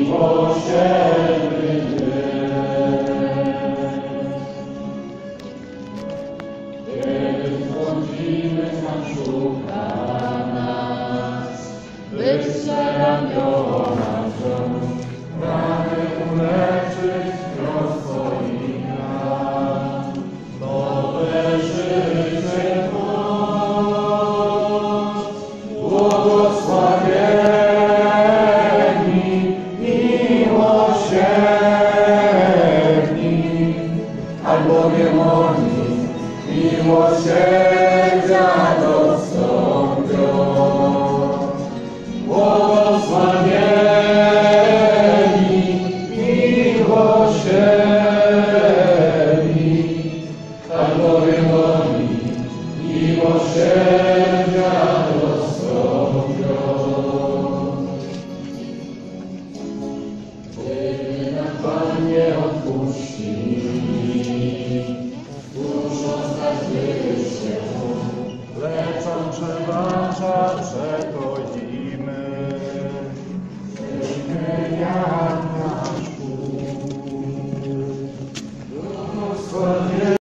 Albowiem oni miłosierdzia dostąpią. Błogosławieni miłosierni, albowiem oni miłosierdzia dostąpią. Gdyby nam Pan nie odpuści, lecz On przebacza, przechodzimy.